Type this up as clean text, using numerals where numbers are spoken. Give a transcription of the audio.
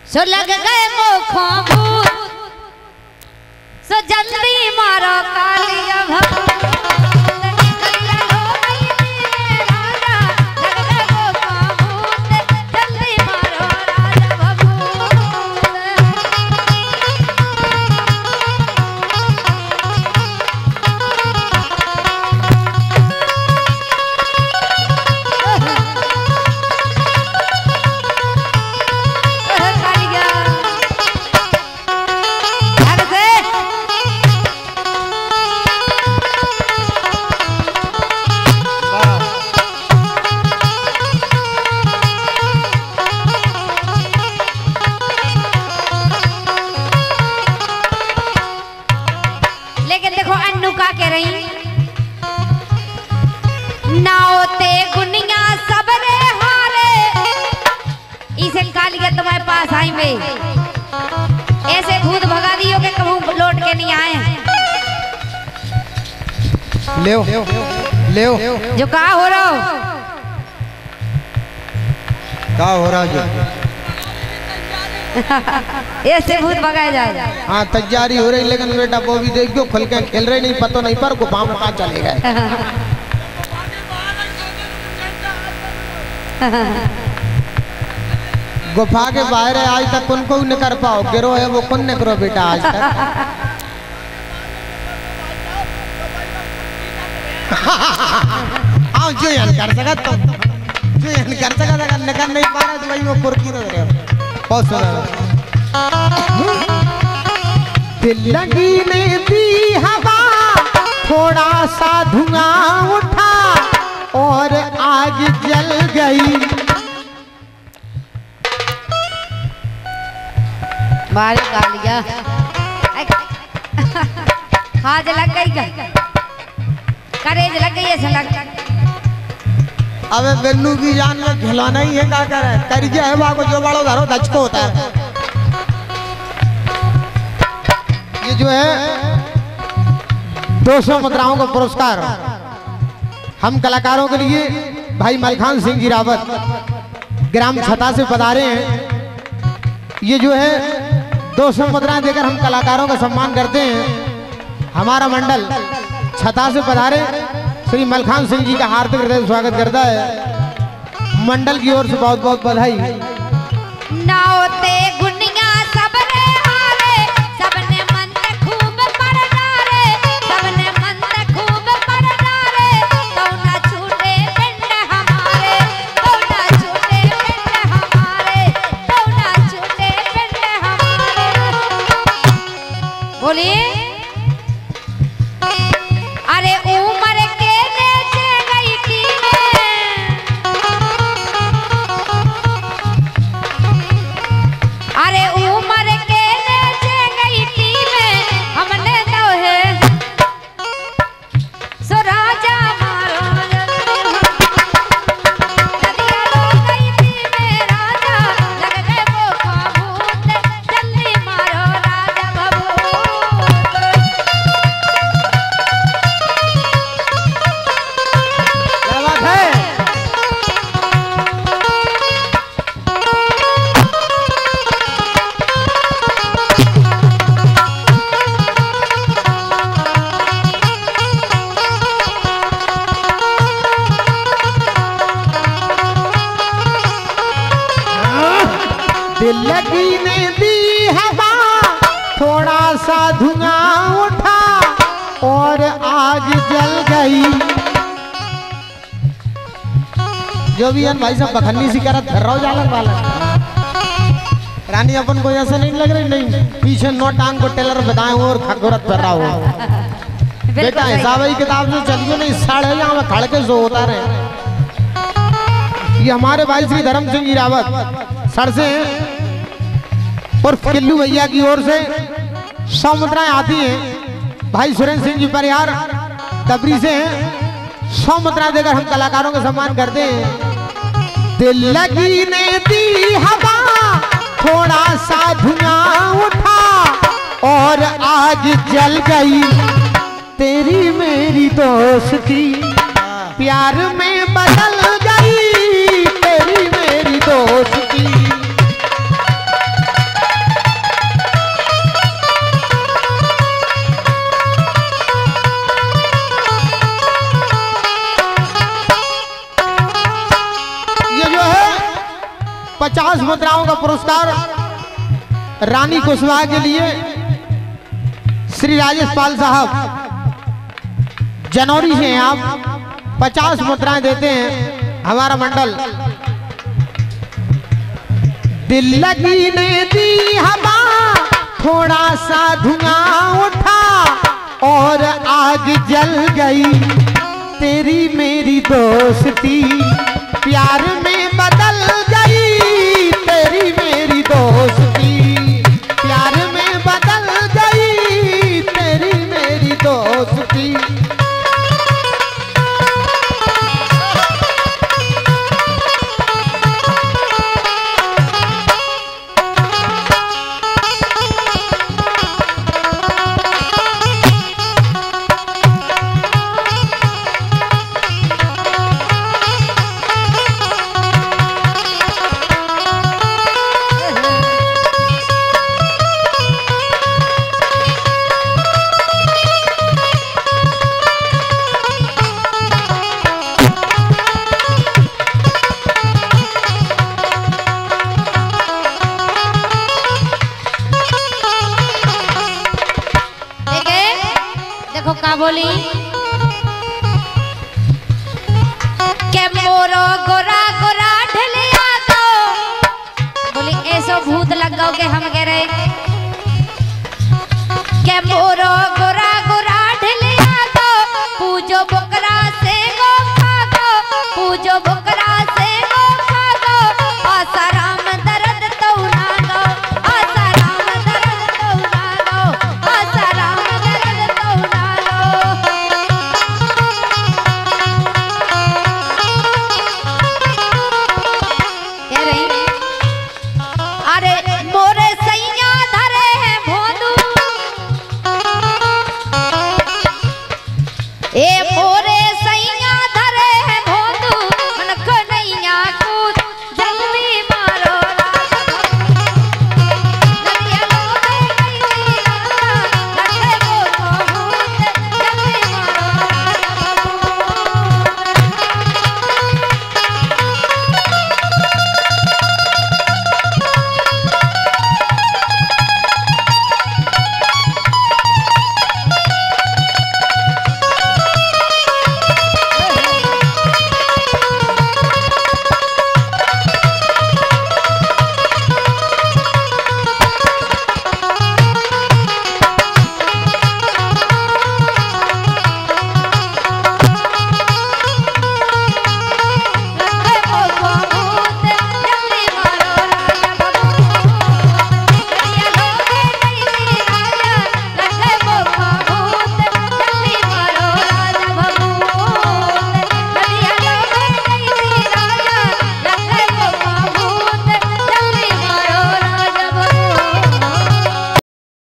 सो लग गए मुखों भूत सो जल्दी मारो कालिया भभूत तुम्हारे पास आई में ऐसे भूत भगा दियो के कहूं लौट के नहीं आए। ले जो कहा हो रहा हो जो ऐसे भूत भगाए जाए। हाँ तैयारी हो रही लेकिन बेटा वो भी देखो खुल के खेल रहे नहीं पता नहीं पर गुफा में कहाँ चले गए। गुफा के बाहर है आज तक उनको न कर पाओ गिरो है वो कौन न करो बेटा आज तक। हाँ जो यान कर सका तो जो यान कर सका था निकल नहीं पा रहा तो वही वो कुर्की रह रहे बहुत सुना। दिल लगी ने दी हवा थोड़ा सा धुआं उठा और आग जल गई। बारी कालिया खाज लग गई करेज लग गई ऐसा लग। अबे बेन्नू की जान में खिलाना ही है क्या करे करिए है वाको जो बड़ो धरो दचको होता है। ये जो है 200 मुद्राओं का पुरस्कार हम कलाकारों के लिए भाई मलखान सिंह जी रावत ग्राम छता से पधारे हैं। ये जो है 200 मुद्राएं देकर हम कलाकारों का सम्मान करते हैं। हमारा मंडल छता से पधारे श्री मलखान सिंह जी का हार्दिक हृदय स्वागत करता है। मंडल की ओर से बहुत बहुत बधाई। नाओते गुनिया सबने हारे सबने मन खूब परनारे सबने मन खूब परनारे तो ना छूटे पिंड हमारे तो ना छूटे पिंड हमारे तो ना छूटे पिंड हमारे। बोलिए अरे उम्र के नीचे गई थी अरे उम्र के नीचे गई थी हमने तो है सो राजा मारो नदिया लो गई थी में राजा लग गए वो भूत जल्दी मारो राजा भभूत। क्या बात है। दिल लगी ने दी हवा थोड़ा सा धुआं उठा और आग जल गई। जो भी है भाई साहब बखन्नी सी करत कर रहा हो जालक वाला रानी अपन को ऐसा नहीं लग रही नहीं पीछे नो टांग को टेलर बताए और खगोरत कर रहा हो बेटा हिसाब ही किताब से चलियो नहीं साढ़े यहाँ में खड़ के सो होता रहे। ये हमारे भाई श्री धर्म सिंह जी रावत सर से और किल्लू भैया की ओर से 100 मुद्राएं आती हैं। भाई सुरेंद्र सिंह जी परिहार तबरी से 100 मुद्राएं देकर हम कलाकारों का सम्मान करते हैं। दिल लगी ने दी हवा थोड़ा सा धुआं उठा और आग जल गई। तेरी मेरी दोस्ती प्यार में बदल गई। तेरी मेरी दोस्ती 50 मुद्राओं का पुरस्कार रानी कुशवाहा के लिए श्री राजेश पाल साहब जनवरी से आप 50 मुद्राएं देते हैं हमारा मंडल। दिल लगी ने दी हवा थोड़ा सा धुआं उठा और आग जल गई तेरी मेरी दोस्ती प्यार में बदल गई तेरी मेरी दोस्ती प्यार में बदल गई तेरी मेरी दोस्ती। का बोली के मोरो गोरा गोरा ढलिया दो बोली ऐसो भूत लग गो के हम कह रहे के मोरो